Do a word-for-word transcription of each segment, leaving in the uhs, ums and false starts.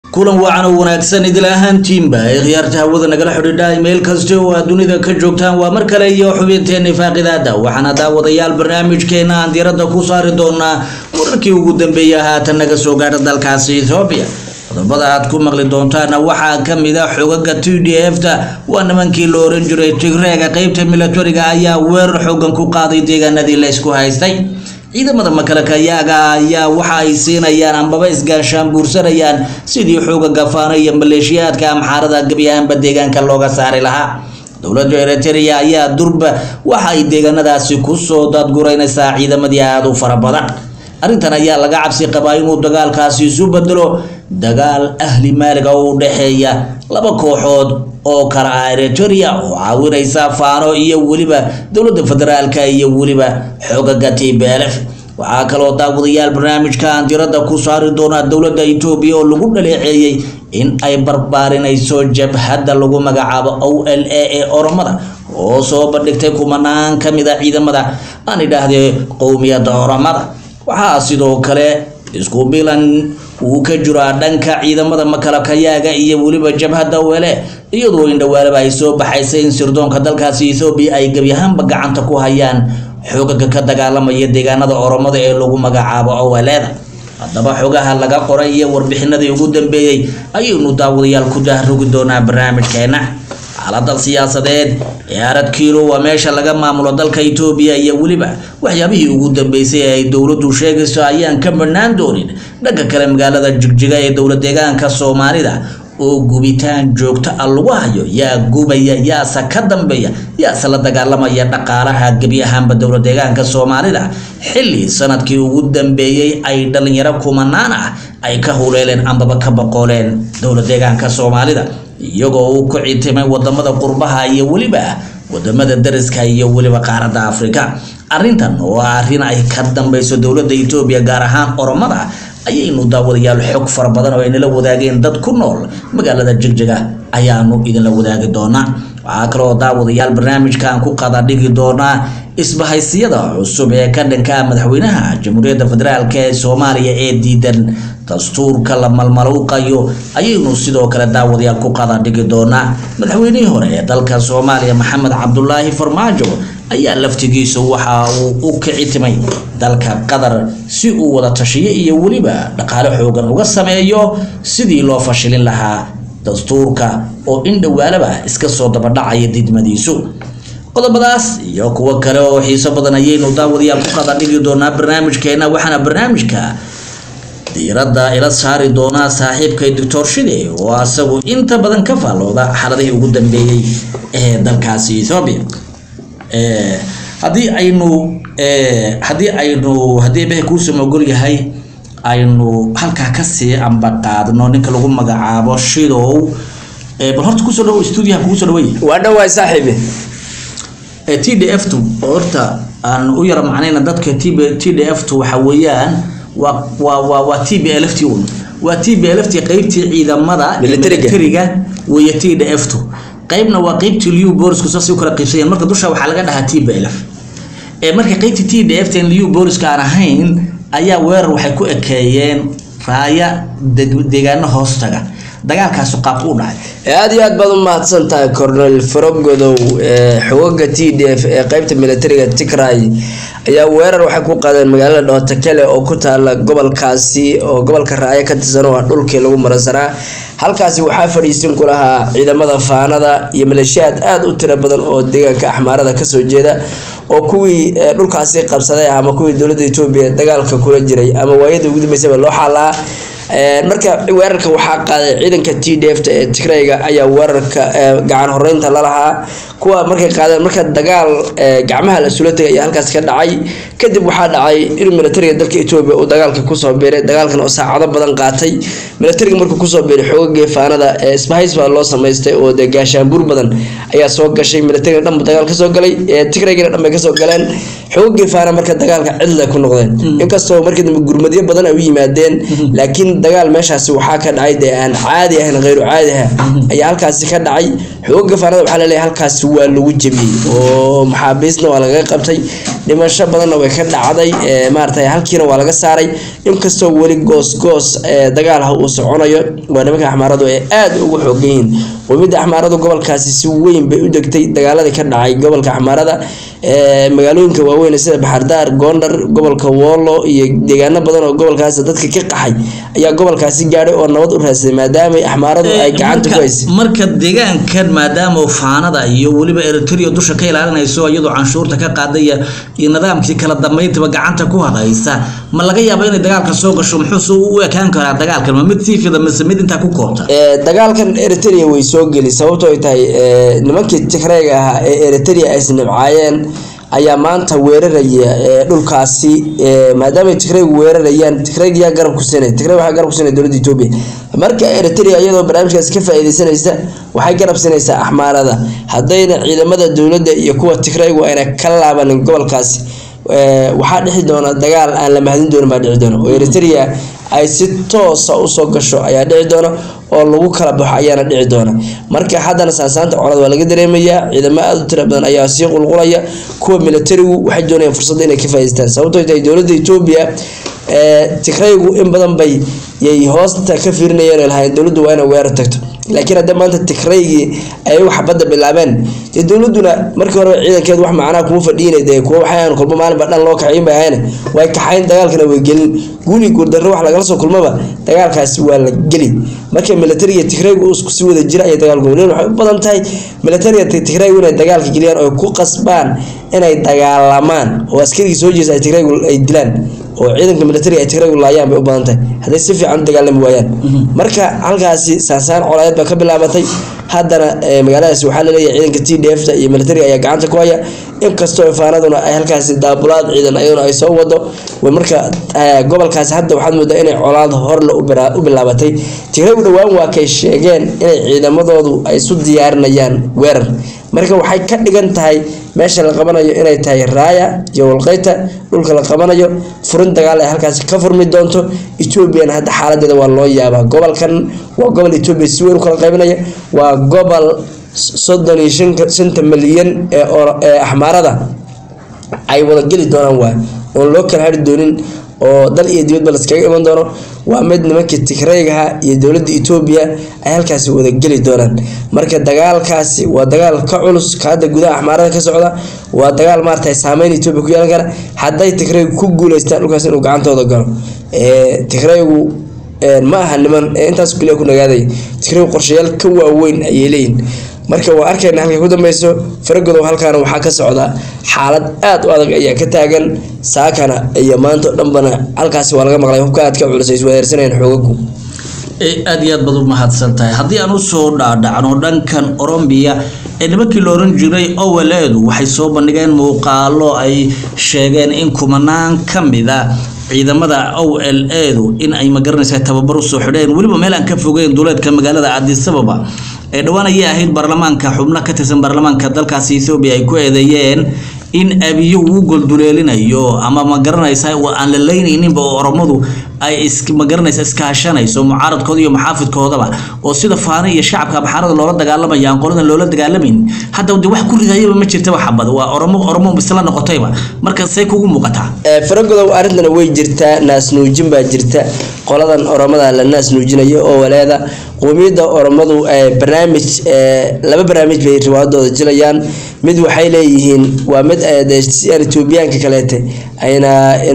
kulan wacan oo wanaagsan idil ahaantiinba ay khiyaarta hawada nagala xidhiidha email kasta oo aad dunida ka joogtaan waa mar kale iyo xubinteena faaqidaada waxaana daawadayaal barnaamijkeena aan diiradda ku saari doonaa wararkii ugu dambeeyay haatan naga soo gaadhay dalkaasi Ethiopia qodobada aad ku maqli doontaan waxaa kamid ah xogaga T D F-ta waa nimankii la oran jiray Tigreega qaybta militariga ayaa weerar xooggan ku qaaday deegaanadii la isku haystay ciidamada makalakayaaga ayaa waxa ay siinayaan ambaba isgaashaan buursanayaan sidii xooga gafaana iyo maleeshiyaadka amxaarada gabiyaanba deegaanka looga saari lahaa dawladda Eritrea ayaa durba waxa ay deegaanadaasi ku soo dadgureynaysaa ciidamadii aad u fara badan arrintan ayaa laga cabsi qabaa inuu dagaalkaasi isu bedelo dagaal ahli maaliga u dhaxeeya laba kooxood oo kala ah Eritrea oo caawinaysa faano iyo waliba dawladda federaalka iyo waliba xogaga T P L F waxa kale oo daawadayaal barnaamijka aan diiradda ku saari doona dawladda Ethiopia oo lagu dhaleeceeyay in ay barbaarinayso jabhadda lagu magacaabo O L A ee Oromada oo soo bandhigtay kumanaan kamid ah ciidamada aan idhaahdee qowmiyadda Oromada waxa sidoo kale isku bilan uu ka jiro dhanka ciidamada makalakayaaga iyo waliba jabhadda wele iyadoo indhawaalaba ay soo baxaysay in sirdoonka dalkaasi Ethiopia ay gabiyaanba gacanta ku hayaan xogaga ka dagaalamaya deegaanada Oromada ee lagu magacaabo O L A haddaba xogaha laga qoray iyo warbixinadii ugu dambeeyay ayaynu daawadayaal ku dahrugi doonaa barnaamijkeena xaaladda siyaasadeed ee aradkiilo waa meesha laga maamulo dalka Ethiopia iyo waliba waxyaabihii ugu dambeysay ay dawladdu sheegayso ayaan ka marnaan doonin dhanka kale magaalada Jigjiga ee dawlad deegaanka Soomaalida oo gubitaan joogto ah lagu hayo yaa gubaya yaa ka dambeeya yaa la dagaalamaya dhaqaalaha gabiyahanba dawlad deegaanka Soomaalida xilli sanadkii ugu dambeeyay ay dhalinyaro kumanaan ah ay ka huleeleen ambaba ka boqoleen dawlad deegaanka Soomaalida iyagoo uu ku ciitimay wadamada qurbaha iyo waliba wadamada dariska iyo waliba qaaradda Afrika arrintan oo arrin ay ka dambayso dawladda Ethiopia gaar ahaan Oromada ayaynu daawadayaal xog fara badan oo ay nala wadaageen dad ku nool magaalada Jigjiga ayaanu idin la wadaagi doonaa waxa kale oo daawadayaal barnaamijkan ku qada dhigi doonaa isbahaysiyada cusub ee ka dhanka madaxweynaha Jamhuuriyadda Federaalka ee Soomaaliya ee diidan dastuurka la malmaluuqayo ayaynu sidoo kale daawadayaal ku qada dhigi doonaa madaxweynihii hore ee dalka Soomaaliya Maxamed Cabdullaahi Farmaajo ayaa laftigiisu waxa uu u kicitimay dalka Qatar si uu wada tashiyo iyo waliba dhaqaale xoogan uga sameeyo sidii loo fashilin lahaa dastuurka oo indhawaalaba iska soo daba dhacay didmadiisu qodobadaas iyo kuwa kale oo xiiso badan ayaynu daawadayaal ku qada dhigi doonaa barnaamijkeena waxaana barnaamijka diiradda ila saari doona saaxiibkay Doctor Shide oo asagu inta badan ka faalooda xaaladihii ugu dambeeyay ee dalkaasi Ethiopia ee hadii aynu ee hadii aynu hadii bay ku soo gol yahay aynu halka ka sii amba qaadno ninka lagu magacaabo Shidow ee bal horta ku soo dhaw studio ku soo dhaway waa dhawaay saaxiibe ee T D F tu horta aan u yar macnayna dadka T D F tu waxa weeyaan wa wa wa T P L F tu wa T P L F qaybtii ciidamada militariga way T D F tu qaybna waa qaybtii Liu Boris ku soo kala qaybsadeen marka dusha waxa laga dhahaa T P L F ee marka qaybtii T D F tan Liu Boris ka ahayn ayaa weerar waxay ku ekeeyeen raaya deegaano hoostaga dagaalkaas qaab u dhacay aad iyo aad baad u mahadsantahay Colonel Forogodow ee xogaga T D F ee qaybta militariga Tigray ayaa weerar waxay ku qaadeen magaalada Dootakele oo ku taala gobolkaasi oo gobolka raaya ka tirsan oo dhulkii lagu maransanaa halkaasi waxa fariisin ku lahaa ciidamada faanada iyo maleeshiyaad aad u tiro badan oo deegaanka Axmaarada ka soo jeeda oo kuwii dhulkaasi qabsaday ama kuwii dawladda Ethiopia dagaalka kula jiray ama waayada ugu dambeysay loo xalaa ee marka weerarka waxa qaaday ciidanka T D F ee Tigrayga ayaa weerarka gacan horeynta la lahaa kuwa markay qaadeen marka dagaal gacmaha la sulatay ayaa halkaas ka dhacay kadib waxa dhacay in militariga dalka Ethiopia uu dagaalka ku soo beeray dagaalkan oo saacado badan qaatay militariga markuu ku soo beeray xoogga faanada ee isbahays baa loo sameystay oo deegaashaan bur badan ayaa soo gashay militariga dhanba dagaal ka soo galay ee Tigrayga dhanba ka soo galeen xoogga faana marka dagaalka cid la ku noqdeen inkastoo markii dambe gurmadyo badan ay u yimaadeen laakiin dagaal meeshaasi waxaa ka dhacay dee aan caadi ahayn غير caadi ah ayaa halkaasi ka dhacay xoogga faanada waxa la leeyahay halkaasi waa lagu jabiyay oo maxaabiisna waa laga qabtay dhimasho badanna way ka dhacday ee maartay halkiina waa laga saaray inkastoo wali goos goos ee dagaal ah uu soconayo waa nimanka axmaaradu ee aad ugu xoogayeen qowmiyadda axmaaradu gobolkaasi si weyn bay u degtay dagaaladii ka dhacay gobolka axmaarada ee magaalooyinka waaweyn sida Baxardaar Gondar gobolka Wollo iyo deegaano badan oo gobolkaas dadka ka qaxay ayaa gobolkaasi gaaray oo nabad u raasay maadaama axmaaradu ay gacanta ku haysay marka deegaankan maadaama faanada iyo waliba Eritrea dusha ka ilaalinayso iyadoo canshuurta ka qaadaya iyo nidaamkii kala dambeynta gacanta ku hadaysa ma laga yaabo in dagaalka soo gasho muxuu u ekaan karaa dagaalkan ma mid siifida mise mid inta ku koobta ee dagaalkan Eritrea way soo gali sababtoo ay tahay nimankii Tigreega ah ee Eritrea ay isnabcaayeen ayaa maanta weeraraya dhulkaasi maadaama Tigreegu weerarayaan Tigreega garab ku seenay Tigreega waxa garab ku seenay dawladda Itoobiya marka Eritrea iyadoo barnaamijkaas ka faa'iideysanaysa waxay garab siinaysaa axmaarada haddayna ciidamada dawladda iyo kuwa Tigreegu ayna ka laaban gobolkaasi waxaa dhixi doona dagaal aan la mahadin doonin baa dhici doona oo Eritrea ay si toos ah u soo gasho ayaa dhici doona oo lagu kala baxo ayaana dhici doona marka haddana saasaanta colaad waa laga dareemayaa ciidamo aad u tiro badan ayaa sii qulqulaya kuwa militarigu waxay doonayaan fursad inay ka faa'iideystaan sababtoo ay dawladda Itoobiya ee Tigreegu in badan bay yay hoosta ka fiirinayeen lahayn dawladdu waa inay weerar tagto laakiin hadda maanta Tigreegi ay wax badda bilaabeen dawladuna markii hore ciidankeedu wax macna kuma fadhiinayday kuwa waxaan kulmo maalin badan loo kacay bayaan way kaxayn dagaalkana way gelin guuli guurdarro wax laga soo kulmaba dagaalkaasi waa la gali markii militariga Tigreegu isku sii wada jira ay dagaal go'leen waxay u badan tahay militariga Tigreegu inay dagaalka galiyaan oo ku qasbaan inay dagaalamaan oo askari soo jeesay Tigreegu ay dilaan oo ciidanka militariga Tigreegu laayaan bay u badan tahay haday si fiican dagaalami waayaan marka halkaasi saasaan colaad ba ka bilaabatay haddana magaaladaas waxa la leeyahay ciidanka T D F ta iyo militariga ayaa gacanta ku haya in kastoo faanaduna ay halkaasi daabulaad ciidan ayuu ay soo wado way marka gobolkaas hadda waxaad moodaa inay colaad hor la u bilaabatay Tigreegu dhawaan waa kay sheegeen inay ciidamadoodu ay isu diyaarinayaan weerar marka waxay ka dhigan tahay meesha la qabanayo inay tahay Raaya iyo Walqayta dhulka la qabanayo furin dagaal ay halkaas ka furmi doonto Ethiopia hadda xaaladeeda waa loo yaabaa gobolkan waa gobol Ethiopia si weyn u kala qaybinaya waa gobol soddon iyo shan milyan ee axmaarada ay wada gali doonaan waa oo loo kala hari doonin oo dal iyo dibadba la iskaga iman doono waa mid nimankii Tigreega iyo dawladda Itoobiya ay halkaasi wada gali doonaan marka dagaalkaasi waa dagaal ka culus ka hadda gudaha axmaarada ka socda waa dagaal maartay saameyn Itoobiya ku yeelan kara haday Tigreegu ku guuleystaan dhulkaas inuu gacantooda galo ee Tigreegu ma aha niman intaas kaliya ku nagaaday Tigreegu qorshayaal ka waaweyn ay leeyihiin marka waa arkayna halka ku dambeeyso faragodo halkaan waxa ka socda xaalad aad u adag ayaa ka taagan saakana iyo maanta dhanbana halkaas waa laga maqlay hubka aad ka culusay isweerarsanayeen xoogagu ee aad iyo aad bad u mahadsantahay haddii aan u soo dhaadhacno dhankan Oromia ee nimankii la oran jiray Oweleedu waxay soo bandhigeen muuqaalo ay sheegeen in kumanaan kamida ciidamada O L A-du in ay magaranaysaa tababar u soo xidheen waliba meel aan ka fogeyn dawladka magaalada Addis Ababa ee dhawaan ay ahayd baarlamaanka xubnaha ka tirsan baarlamaanka dalkaas Ethiopia ay ku eedeeyeen in abiyo uu golduleelinayo ama magaranaysaa aan la leeynaynin ba Oromadu ay iska magaranaysaa iskaashanayso mucaaradkooda iyo maxaafidkoodaba oo sida faana iyo shacabka baxarada loola dagaalamayaan qoladan loola dagaalamin hadda wadi wax ku ridayaba ma jirto wax xabad waa Oromo Oromo bisla noqotayba marka say kugu muuqataa ee faragodow arintana way jirtaa naas nuujin baa jirta qoladan Oromada la naas nuujinayo oo waleeda qowmiyadda Oromadu ee barnaamij ee laba barnaamij bay riwaadooda jilayaan mid waxay leeyihiin waa mid ay Etoobiyaanka kaleete ayna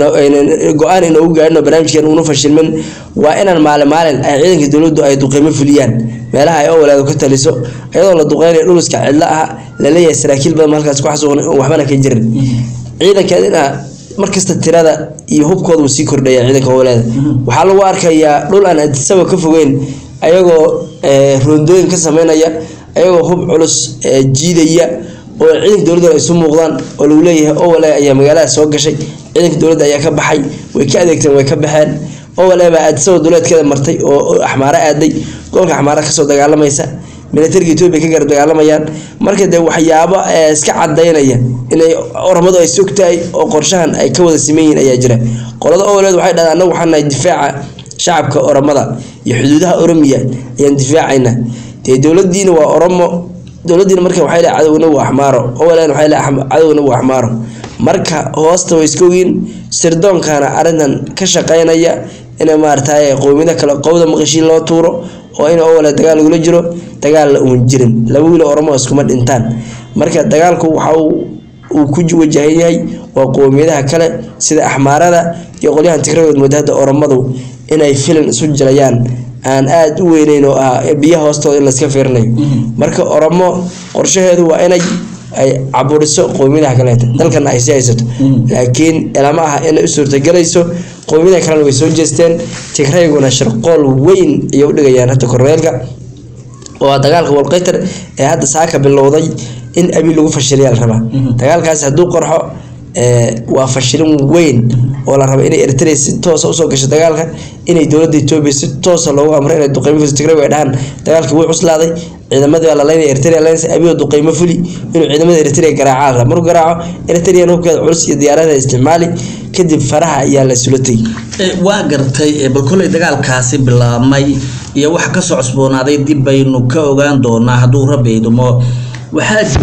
go'aan inuu gaarno barnaamijkan uu fashilmin waa inaan maalin maalin ay ciidanka dawladdu ay duqeymo fuliyaan meelaha ay Oweleedu ka taliso iyadoo la duqeynayo dhulka cidla ah la leeyahay saraakiil badan halkaas ku xasuuqan waxbana ka jirin ciidankeedina markasta tirada iyo hubkoodu sii kordhaya ciidanka Oweleeda waxa lagu arkayaa dhul aan Addis Ababa ka fogeyn ayagoo roondooyin ka sameynaya ayagoo hub culus jiidaya oo ciidanka dawladda ay soo muuqdaan oo lagu leeyahay Owele ayaa magaalada soo gashay ciidanka dawladda ayaa ka baxay way ka adeegteen way ka baxeen Owele baa Addis Ababa dawladkeeda martay oo axmaara aaday gobolka axmaara ka soo dagaalamaysa militariga Itoobiya ka gar dagaalamayaan marka de waxyaabo iska cadeynaya inay Oromadu ay sugtay oo qorshahan ay ka wada sameeyeen ayaa jira qolada Oweleed waxay dhadaan waxaan ay difaaca shacabka Oromada iyo xuduudaha Oromiya ayaan difaacayna ee dawladdiina waa Oromo dawladdiina marka waxay leedahay cadawna waa Axmaaro oo walaan waxay leedahay cadawna waa Axmaaro marka hoosta way iska weyn sirdoonkana arintan ka shaqeynaya inay maartay qoomiyada kala qowda maqashiin loo tuuro oo in oo wala dagaal ugu jiro dagaal la uun jirin laba wiil Oromo isku ma dhintaan marka dagaalku waxa uu ku wajahayahay waa qoomiyadaha kale sida Axmaarada iyo qolyahan Tigreed mudada Oromadu inay filan isu jilayaan aan aad u weyneyn oo ah biyaha hoostooda in la iska fiirnayo marka Oromo qorshaheedu waa inay ay caburiso qoomiyadaha kale dalkan ay siyaasato laakiin ilama ah in ay suurta galayso qoomiyadaha kale way soo jeesteen Tigreeguna shirqool weyn ay u dhigayaan hada korneelka oo dagaalka walqaytar ee hadda saaka bilowday in abi lagu fashiliyo la rabaa dagaalkaas haduu qorxo ee waa fashilin weyn oo la rabo in Eritrea si toos ah u soo gasho dagaalka inay dawladda Itoobiya si toos ah loogu amray inay duqeymo Tigreeg ay dhahan dagaalkii wuu cuslaaday ciidamada la leeyahay Eritrea leense abi duqeymo fuli inuu ciidamada Eritrea garaacaan mar garaaco Eritrea hubkeeda culus iyo diyaaradaha isticmaali kadib faraha ayaa la sulatay ee waa gartay bal kulay dagaalkaasi bilaabmay iyo wax ka soo cusboonaaday dib baynu ka ogaan doonaa haduu rabeeydo waxa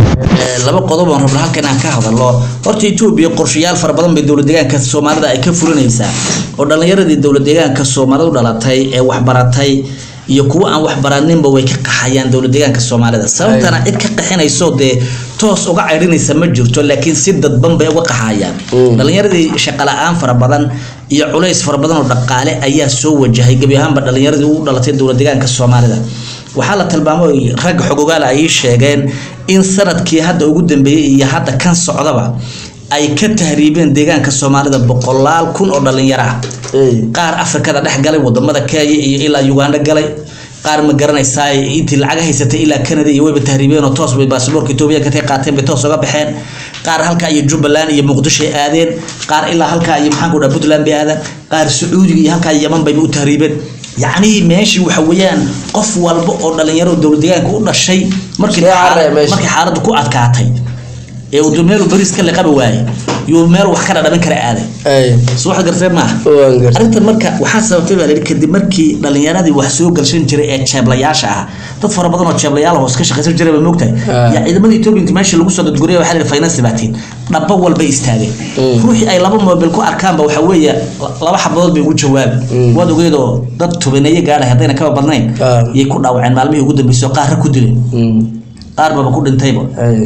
laba qodob oo rabna halkan aan ka hadalno horta Itoobiya qorshayaal fara badan bay dawlad deegaanka Soomaalida ay ka fulinaysaa oo dhalinyaradii dawlad deegaanka Soomaalida dhalatay ee wax baratay iyo kuwa aan wax baraninba way ka qaxayaan dawlad deegaanka Soomaalida sababtana cid ka qaxinayso de toos uga ceyrinaysa ma jirto laakiin si dadban bay uga qaxayaan dhalinyaradii shaqo la'aan fara badan iyo culays fara badan oo dhaqaale ayaa soo wajahay gabi ahaanba dhalinyaradii u dhalatay dawlad deegaanka Soomaalida waxa la tilmaamay rag xogogaal ay sheegeen in sanadkii hadda ugu dambeeyay iyo hadda kan socdaba ay ka tahriibeen deegaanka Soomaalida boqolaal kun oo dhalinyaro ah qaar Afrikada dhex galay wadamada Kenya iyo ilaa Uganda galay qaar ma garanaysaa intii lacag haysatay ilaa Canada iyo wayba tahriibeen oo toos bay baasaboorka Itoobiya ka qaateen bay toos uga baxeen qaar halka iyo Jubbaland iyo Muqdisho aadeen qaar ilaa halka iyo maxaan ku dhahay Puntland bay aadeen qaar Sacuudiga iyo halka Yemen bay u tahriibeen يعني ماشي وحويان قف والب أو دلنيارو دولة ديان كون الشيء مركي مركي حارد كو أتكاتي إيه ودميرو بريس كله قبل واي يوميرو وحكنا ده بنكر عادي أي صوح قرتين معه أنت المركا وحاسة في بالك كدي مركي دلنيارا دي وحسوق قرشين جري شابلياشة تطفر بدنا شابلياله وسكش خسر جري بالمقطع يعني إذا ما يتوب أنت ماشي لقصة تقوليه وحال الفاينانس بعدين نبول بيستاهل روحي أي لبا ما بالكو أركان بوحوية لبا حبض بيقول جواب وادو قيدو ضبط بنية قال هذين كم بدنين يكون أو عن معلمي يقول بيسوق قهر كدري قارب بقول انتيبه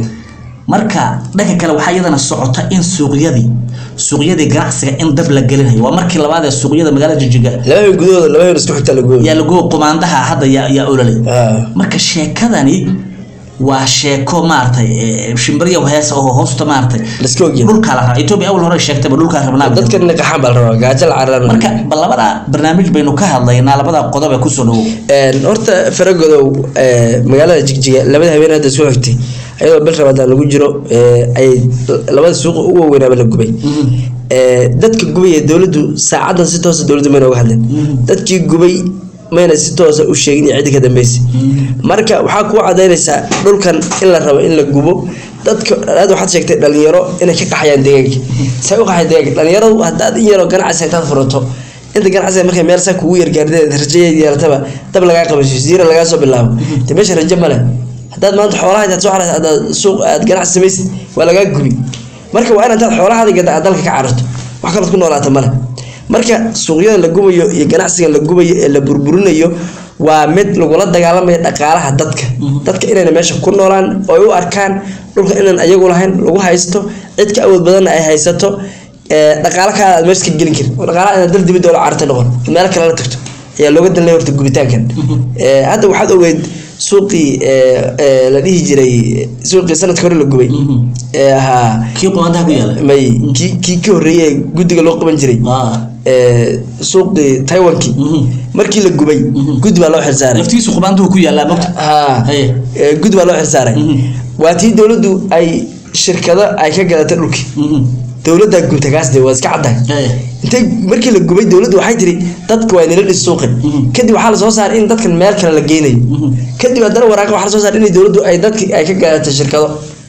marka dhanka kale waxa iyadana socota in suuqyadii suuqyadii ganacsiga in dab la gelinayo waa markii labaad ee suuqyada magaalada Jijjiga laba gudooda laba isku xigta lagu yaa lagu qomaandaha hadda ya ololay marka sheekadani waa sheeko maartay shimbiriyo hees oo hoosta maartay dhulka la Itoobiya awal hore sheegtay dhulka rabnaa dadka naqaxan bal raba gaajal caraan marka bal labada barnaamij baynu ka hadlaynaa labada qodob ee ku soo dhaw een horta faragodow magaalada Jijjiga labada habeen hadda soo xigtay ayadoo bil Ramadaan lagu jiro ay labada suuq ugu weyn la gubay ee dadka gubay dawladdu saacadan si toos ah dawladdu ma uga hadleen dadkii gubay mayna si toos ah u sheegin cid ka dambeysay marka waxa ku cadeynaysa dhulkan in la rabo in la gubo dadka aad waxaad sheegtay dhalinyaro inay ka qaxayaan deegaanka say u qaxay deegaanka dhalinyaradu hadda in yaro ganacsi ay taad furato inta ganacsi markay meel saa kugu yar gaardeed rajadeed yeeltaba dab laga qabasho siira laga soo bilaabo tabeesha rajo male haddaad maanta xoolaha intaad soo xarayso aad suuq aad ganacsi samaysid waa laga gubi marka waa inaad xoolaha gada dalka ka cararto wax kale ku noolaata male marka suuqyada la gubayo iyo ganacsiga la gubayo ee la burburinayo waa mid lagu la dagaalamayo dhaqaalaha dadka dadka inay meesha ku noolaan oo ay u arkaan dhulka inaan ayagu lahayn lagu haysto cid ka awood badan ay haysato ee dhaqaalaha ka aad meesha gelin karin dhaqaalaha inay dal dibadda la carto noqon meel kale la tagto ayaa looga dalay horta gubitaankan ee hadda waxaad ogeyd suuqii ee la dhihi jiray suuqii sanadka hore la gubay ee aha kii qoondaha ku yaala may ki ki ka horeeyay gudiga loo qaban jiray ee suuqii Taiwanki markii la gubay gud baa loo xilsaaray naftiisu qoondaha ku yaala magta ha ee gud baa loo xilsaaray waa tii dawladdu ay shirkado ay ka gadatay dhulkii dawladda gubtay gaasde waa iska caday inta markii la gubay dawladdu waxay tiri dadku waa inay dhis suuqay kadib waxa la soo saaray in dadkan meel kale la geenay kadib hadana waraaq waxa la soo saaray in dawladdu ay dadkii ay ka gadatay shirkado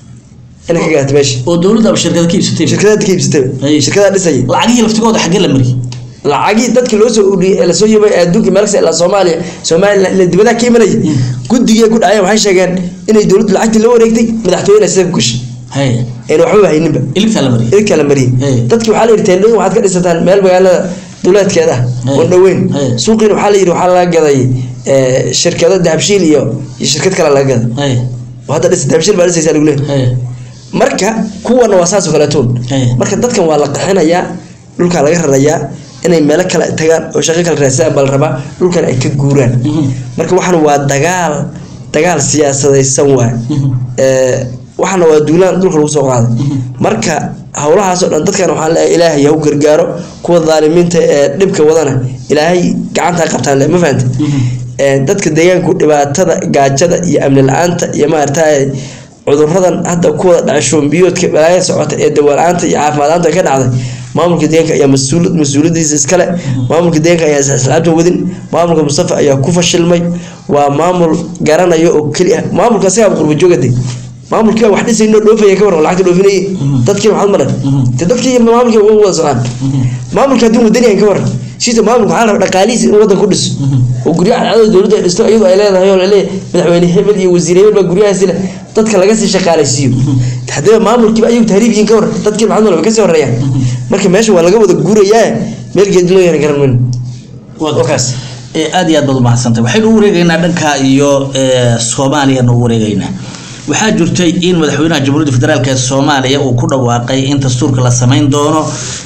in ka gadatay meesha oo dawladda shirkada ka iibsatay shirkada ka iibsatay shirkada dhisay lacagii laftigooda xagee la mariyay lacagii dadkii loo soo ururiyay la soo yimay adduunka meelka ilaa Soomaaliya Soomaaliya la dibada ka imanay gudiga ku dhacay waxay sheegeen inay dawladdu lacagtii la wareegtay madaxtooyada sida ku gashay hay in waxba hayninba ilka la mariyay ilka la mariyay dadkii waxa la yirtay waxaad ka dhisataan meel magaalada dawladkeeda oo dhaweyn suuqina waxa la yiri waxa la gaday ee shirkado dahabshiil iyo shirkad kale la gaday hay wada dhis dahabshiil baa dhisaysa lagu leeyahay marka kuwan waa saas kala toon marka dadkan waa la qaxinayaa dhulka laga rarayaa inay meel kale tagaan oo shaqo kale raasaan bal raba dhulkan ay ka guuraan marka waxan waa dagaal dagaal siyaasadaysan waa ee waxana waa duulaan dhulka lagu soo qaaday marka hawlahaas oo dhan dadkan waxa la ilaahay u gargaaro kuwa dhaalimiinta ee dhibka wadana ilaahay gacanta qabtaan ma fahanti ee dadka deegaanku dhibaatada gaajada iyo amni la'aanta iyo ma artay cudurradan hadda kuwa dhashoon biyoodka balaaya socota ee dawalaanta iyo caafimaadanta ka dhacday maamulka deegaanka ayaa mas'uul mas'uuliyadiisa iska leh maamulka deegaanka ayaa islaamta wadin maamulka Mustafa ayaa ku fashilmay waa maamul garanayo oo kaliya maamulka asaga qurbo joogade maamulka wax dhisayno dhoofaya ka waran lacag dhoofinay dadkii waxaan maray dadkii maamulka ugu wada socon maamulka hadii wadaniyan ka waran sida maamulka waxa la dhaqaaliis in wadan ku dhiso oo guryaha cadada dawladda dhisto ayadu ay leedahay oo leeyahay madaxweyne hebel iyo wasiir hebel baa guryahaas leh dadka laga sii shaqaalaysiyo hadaba maamulkiiba ayuu tahriibin ka waran dadkii maxaad wala ka soo horeeyaan marka meesha waa laga wada guurayaa meel geed loo yar garan wakaas ee aad iyo aad baad u mahadsantahay waxaynu u wareegaynaa dhanka iyo Soomaaliya noo wareegaynaa waxaa jirtay in madaxweynaha Jamhuuriyadda Federaalka ee Soomaaliya uu ku dhawaaqay in dastuurka la sameyn doono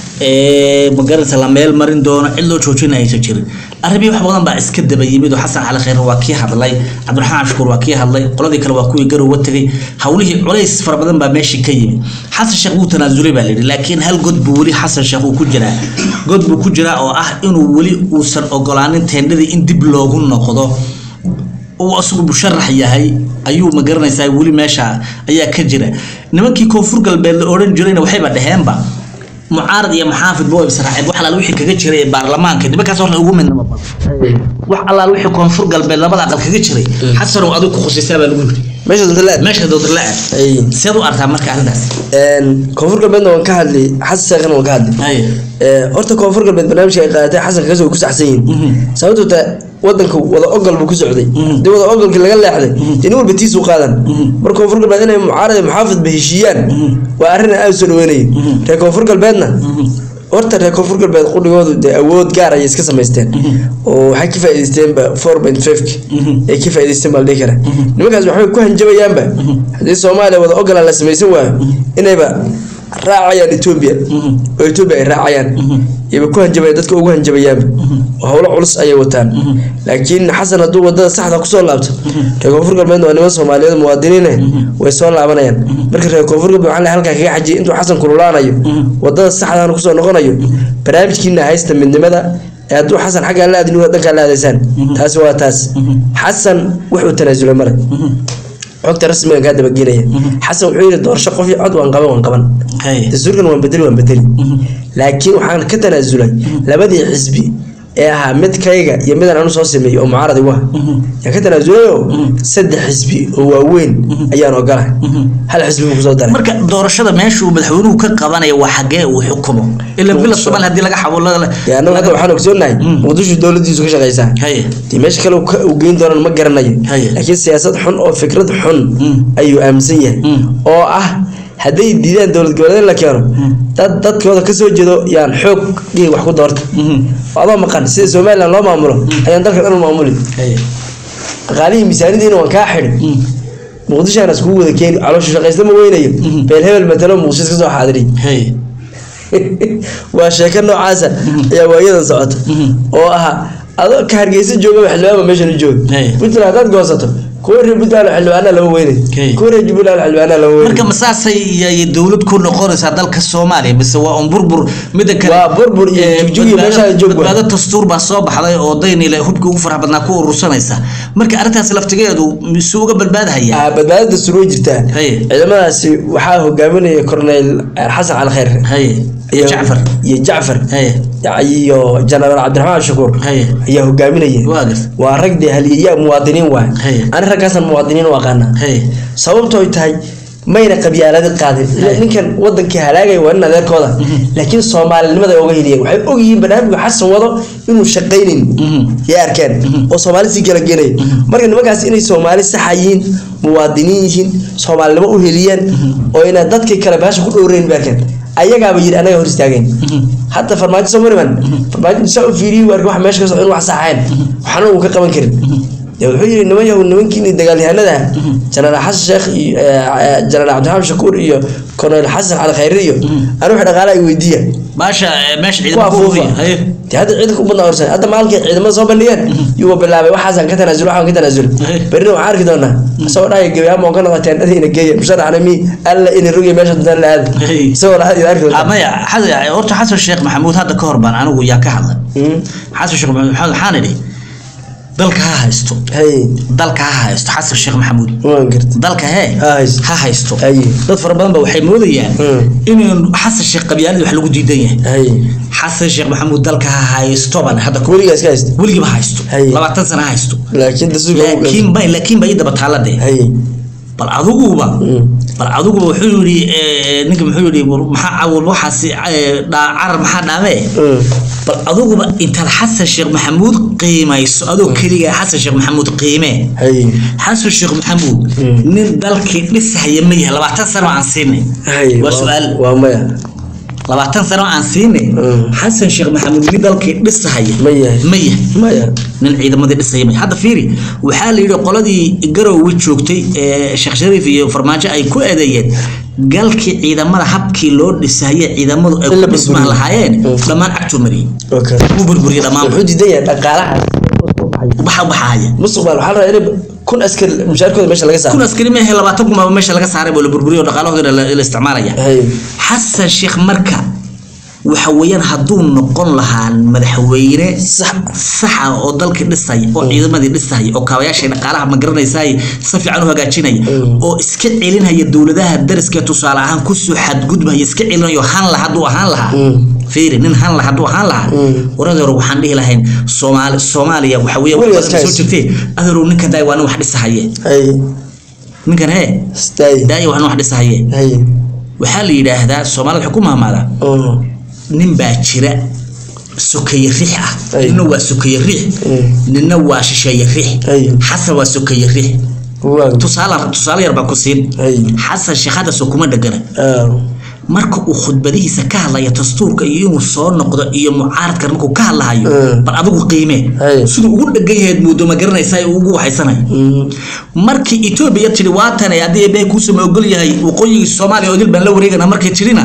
ee magaranta la meel marin doono cid loo joojinayo aysan jirin arrimaha wax badan baa iska daba yimid oo Xasan Cali Khayr waa kii hadlay Cabdiraxmaan Shukuur waa kii hadlay qoladii kale waa kuwii garow watagay hawlihii culays fara badan baa meeshii ka yimid Xasan Sheekh uu tanaasulay baa leeyahay laakiin hal god buu wali Xasan Sheekh uu ku jiraa god buu ku jiraa oo ah inuu wali uusan ogolaanin teendadii in dib loogu noqdo oo asugu musharax yahay ayuu ma garanaysaa wali meesha ayaa ka jira nimankii koonfur galbeed la oran jirayna waxay ba dhaheenba mucaarad iyo maxaafid boo israacid wax la wixii kaga jiray baarlamaanka nimankaas oo ugu midnimo badan wax alla wixii koonfur galbeed labada aqal kaga jiray xasan oo adigu ku khusaysaa baa lagu yiri meesha dadlaad meesha dadlaad ay sidoo artaa marka arintaas een koonfur galbeed oo ka hadlay xasan oo ka hadlay ee horta koonfur galbeed barnaamijka ay qaadatay xasan kaga soo ku saxsan sababtoo wadanku wada ogol buu ku socday dib wada ogolkii laga leexday in walba tiisu qaadan marka koonfur galbeed inay mucaarad maxaafid bahishiyaan waa arrin aad soo dhaweynay reer koonfur galbeedna horta reer koonfur galbeed qudhigoodu de awood gaar ah iska sameysteen oo waxay ka faa'iideysteen four point five ay ka faa'iideysteen bal dhigara nimankaas waxay ku hanjabayaanba hadii Soomaaliya wada ogol la sameysan waa inayba raacayaan Ethiopia oo Ethiopia ay raacayaan iyaga ku hanjabay dadka ugu hanjabayaan hawlo culus ay wataan laakiin Xasan haduu wadada saxda ku soo laabto reer koonfur galbeed waa niman Soomaaliyeed muwaadiniin way soo laabanayaan marka reer koonfur galbeed waxa la halka kaga xajiyay intuu Xasan kululaanayo wadada saxda ah ku soo noqonayo barnaamijkiina haysta midnimada ee haduu Xasan xagga la aadin wadanka la aadaysan taas waa taas Xasan wuxuu tanaasulay maray xogta rasmiga ka daba geelaya Xasan wuxuu yiri doorasho qof cod waan qaban waan qaban dastuurkan waan bedeli waan bedeli laakiin waxaan ka tanaasulay labadii xisbi ee ahaa mid kayga iyo mid aan soo sameeyay oo mucaarad waa ya ka tanaasulay saddex xisbi oo waaweyn ayaan ogolahay hal xisbi ku soo daray marka doorashada meesha uu madaxweynuhu ka qabanaya waa xagee uu xukumo ila bil Soomaaliya hadii laga xawlo yaa annaga waxaan ogsoonahay muqdisho dawladdiisu ka shaqeysaa tii meesha kale uu geyn doonaan ma garanayo laakiin siyaasad xun oo fikrad xun ayuu aaminsan yahay oo ah haday diidaan dawlad goboleed la keeno dad dadkooda ka soo jeedo yaan xoog dhig wax ku doorto wada maqan sida Soomaaliland loo maamulo ayaan dalka dhan maamulay qaalii miisaaniyadiina waan ka xidhay muqdisho aan isku wada keen caloosha shaqeysta ma weynayo beel hebel matalo muqdisho ka soo xaadiray waa sheeko noocaas ayaa waayadan socota oo ah adoo ka hargeysa jooga xilwaaba meesha jooga Puntland dad goosato كوري بدال حلوانا لو ويني كوري جبلال حلوانا لو ويني marka masaasay iyo dawlad ku noqonaysa dalka Soomaaliya bas waa on burbur mid kale waa burbur iyo jujugi meesha joogwa badada dastuur ba soo baxday oo dayn ilaa hubka ugu farax badnaa ku urursanaysa marka arintaas laftigeedu misuuga badbaadhaya ah badbaadada dastuur jirta ciidamadaasi waxa hogaaminaya Colonel Xasan Cali Khayr hay iyo Jaafar iyo Jaafar hay iyo General Cabdiraxmaan Shukuur ayaa hogaaminaya waa rag de haliya muwaadiniin waa aan ragaasan muwaadiniin waa qana sababtoo ay tahay ما ينا قبيلة قادر لكن وضن كهلاجي وإن ذا كذا لكن الصومال لماذا يوجهليه وحب أوجي برنامج وحس وضع إنه شقيين يا أركان وصومال سيكلا جري مرة نبغى إني صومال سحيين مواطنين صومال لما أوهليان وإن ضد كلباش كل أورين بركان أيها جابير أنا يهرس تاجين حتى فرماج سمر من فرماج نسوي فيديو وأرجع ماشي كذا إنه وحساعين وحنا وكذا من كده يقول إنه ما يقول إنه ممكن يدقال هنا ده جنرال حسن الشيخ جنرال عبد الحميد شكور إياه كنا الحسن على خيريه أروح دقالة يوديه ماشى ماشي عيد مفروضي هاي هذا عيدكم بدنا أرسل هذا مالك عيد ما صوب النير يبغى بالله وحسن كتر نزول وحنا كتر نزول برينا وعارف كده سوى رأي جويا ما كنا قتين هذه نجية مش أنا على مي ألا إن الرجل ماشي تدل هذا سوى هذه يعرف أما يا حد أورت حسن الشيخ محمود هذا كهربان أنا وياك هذا حسن الشيخ محمود حانلي dalka ha haysto hay dalka ha haysto xasan sheekh maxamuud waan gartay dalka hay ha haysto hay dad fara badan ba waxay moodayaan in xasan sheekh qabyaalada wax lagu diidan yahay hay xasan sheekh maxamuud dalka ha haysto baan hada waliga iska haysto waliga ba haysto labaatan sano haysto laakiin dasuuga laakiin bay laakiin bay daba taalade hay bal aduguba bal aduguba wuxuu yiri ninka wuxuu yiri maxaa awal waxaas dhaar maxaa dhaame bal aduguba inta xasan sheekh maxamuud qiimayso adoo kaliya xasan sheekh maxamuud qiime hay xasan sheekh maxamuud nin dalkii dhisaya ma yahay labaatan sano aan siinay waa su'aal waa maya labaatan sano aan siinay xasan sheekh maxamuud nin dalkii dhisaya ma yahay ma yahay maya nin ciidamada dhisaya ma hadda fiiri waxa la yiri qoladii garowe joogtay ee sheekh shariif iyo farmaajo ay ku eedeeyeen galkii ciidamada habkii loo dhisay ciidamadu ay ku dhismaan lahaayeen dhamaan agto mari okay u burburiyo dhamaan wuxuu diiday dhaqaalaha waxa waxaya mustaqbal waxa la yiri kun askar mushaarkooda meesha laga saaray kun askari ma hela labaatan kuma meesha laga saaray boo la burburiyo dhaqaalahooda la isticmaalaya xasan sheekh marka waxa weeyaan haduu noqon lahaa madaxweyne sax sax oo dalka dhisay oo ciidamadii dhisay oo kaabayaasha dhaqaalaha ma garanaysay si fiican u hagaajinay oo iska celinaya dawladaha dariska tusaale ahaan ku soo xadgudbaya iska celinayo han la haduu ahaan lahaa fiiri nin han la haduu ahaan lahaa waradeero waxaan dhihi lahayn Soomaali Soomaaliya waxa weeyaan soo jirtay adeero ninka daay waan wax dhisahaye ay ninkan ee daay waan wax dhisahaye ay waxa la yiraahdaa Soomaaliya xukuumada maada nin baa jira sokay riix ah inna waa sokay riix ninna waa shisheey riix xasan waa sokay riix tusaale tusaale yar ba ku siin xasan sheekhada soo kuma dhagana marka uu khudbadiisa ka hadlaya dastuurka iyo inuu soo noqdo iyo mucaaradka markuu ka hadlayo bal adigu qiime sidoo ugu dhagan yahay muddo ma garanaysaa ugu waxaysanay markii Itoobiya tiri waatan ay adii bay ku soo ogol yahay waqooyiga Soomaaliya oo dilban la wareegana markii tirina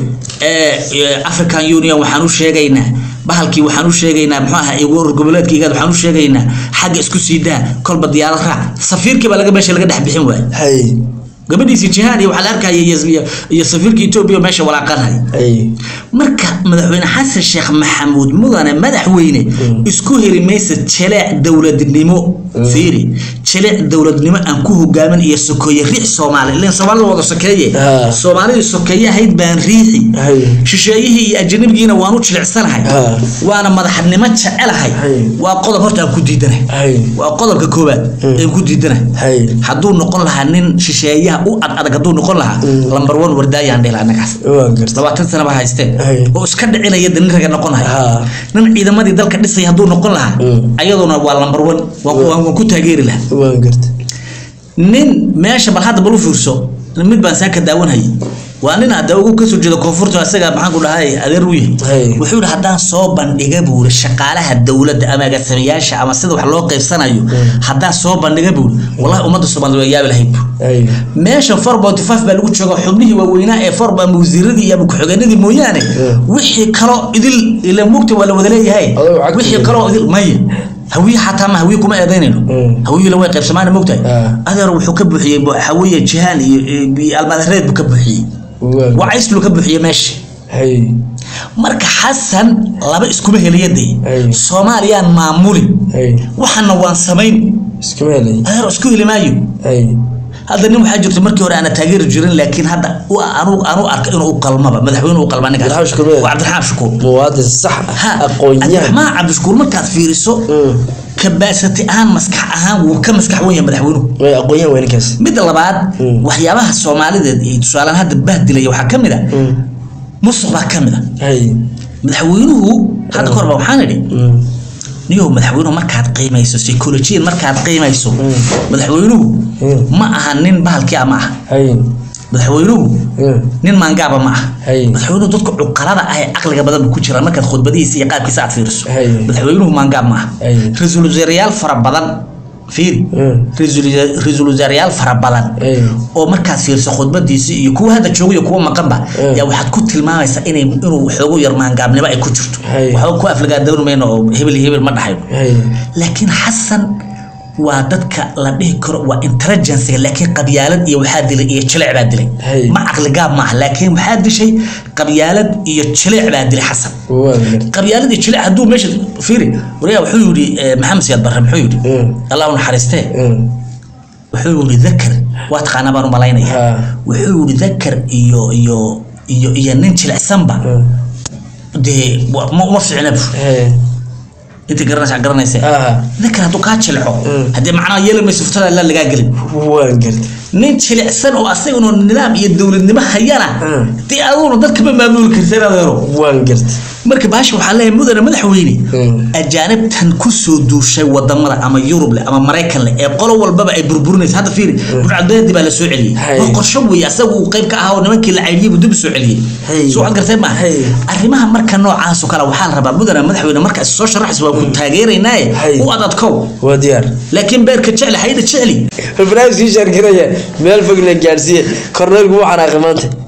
ee African Union waxaan u sheegaynaa bahalkii waxaan u sheegaynaa muxuu ahaa igu goboleedkayga waxaan u sheegaynaa xagga isku siidaa kolba diyaar raac safiirkii ba laga meesha laga dhax bixin waay hay gabadhiisi jihaadi waxa la arkay iyo safiirkii Itoobiya meesha walaaqanahay ay marka madaxweyne xasan sheekh maxamuud mudane madaxweyne isku heli meesha jilaac dawladnimo fiiri jilaac dawladnimo aan ku hogaamin iyo sokoye riix Soomaali ilaa Soomaalidu wada sokeeye Soomaalidu sokeeye hayd baan riixi shisheeyihii iyo ajnabigiina waanu jilicsanahay waana madaxnimo jecelahay waa qodob horta aan ku diidanahay waa qodobka koobaad ee ku diidanahay haduu noqon lahaa nin shisheeye u ad adag haduu noqon lahaa number one wardaayaan dheelaanagaas labaatan sano ba haysteen oo iska dhicinaya dinraga noqonahay nin ciidamadii dalka dhisay haduu noqon lahaa ayaduna waa number one waa ku taageeri lahaa waan gartay nin meesha bal hadda bal u fiirso mid baan saaka daawanay waa nin hada ugu ka soo jeedo koonfurta asaga maxaan ku dhahay adeer uu yahay wuxuu yiri hadaan soo bandhiga buur shaqaalaha dawladda ama agaasimayaasha ama sida wax loo qaybsanayo hadaan soo bandhiga buur wallahi ummadda Soomaaliyeed way yaab lahayd meesha four point five baa lagu joogo xubnihii waaweynaa ee four baa wasiiradii iyo ku-xigeenadii mooyaane wixii kale idil ila mugti wala wada leeyahay wixii kale idil may هوي حتى ما هوي كم أذنينه هوي لو يقف سمعنا موتى أذر وحكب حي هوي جهال بالمدرسة بكبحي وعيس له كبحي ماشي هي مرك حسن لابد اسكوبه اليدي سوماليا معمولي وحنا وان سمين اسكوبه لي أذر اسكوبه لي مايو هذا نيم حاجة مركي ورا أنا تاجر جيرين لكن هذا أنا أنا أرك إنه أقلمه مدحوين وقلمانك وعبد الحاب شكور مواد الصح أقوياء ما عبد الشكور ما كان في رسو كباسة أهم مسكح أهم وكمسكح وين مدحونه aqoon weyn kaas mid labaad waxyaabaha Soomaaliyeed ee tusaalan hadda bahdilay waxa kamid ah musuq kamid ah hay madaxweynuhu hadda korba waxaan idhi niyo madaxweynuhu markaad qiimayso psychology markaad qiimayso madaxweynuhu ma aha nin bahalkii ama ah hay madaxweynuhu nin maangaaba ma ah madaxweynuhu dadku cuqalada ay aqliga badan ku jiraan markaad khudbadiisa iyo qaabkiisa aad fiiriso madaxweynuhu maangaab ma ah rasuul wasaarayaal fara badan fiiri rasuul wasaarayaal fara badan oo markaad fiiriso khudbadiisa iyo kuwa hadda jooga iyo kuwa maqanba yaa waxaad ku tilmaamaysaa inay inuu xoog yar maangaabnimo ay ku jirto waxa ku aflaga dawrmayno oo hebel hebel ma dhaxayo laakiin xasan waa dadka la dhihi karo waa intelligence laakiin qabyaalad iyo waxa dilay iyo jilec baa dilay ma aqli gaab ma laakiin waxa dishay qabyaalad iyo jilec baa dilay xasan qabyaalad iyo jilec haduu meesha fiiri wariya wuxuu yiri maxamed siyaad barre muxuu yiri allah uu naxariistay wuxuu yiri dakar waa taqaana baan u malaynaya wuxuu yiri dakar iyo iyo iyo iyo nin jilecsanba de ma fiicna انت قرناش قرنايسه اه ذكر هذو كاتشلعو هدي معناه يلا ما شفتها لا لقا قلب وين قلت نين شلعسن او اسيغنو النظام iyo dawladnimo hayana tii adoon dadka ma maamul kartaa adeero waan gart marka baash waxa la mudana madaxweyne ajaanibtan ku soo duushay wadamada ama Yurub ama Mareykan ee qolo walba ay burburinaysa hada fiiri burcadbeed baa la soo celiyay oo qorsho weey asagu qayb ka ah nimankii la cayriyay dib soo celiyay soo aan gartay ma arrimaha marka noocaas oo kala waxa la rabaa mudana madaxweyne marka soo sharaxis waa ku taageeraynaa oo adadkow waa diyaar laakiin beerka jecel hayda jeceli ibraahim si sharkiraya meel fog la gaarsiye korneelku waxa xanaaqay maanta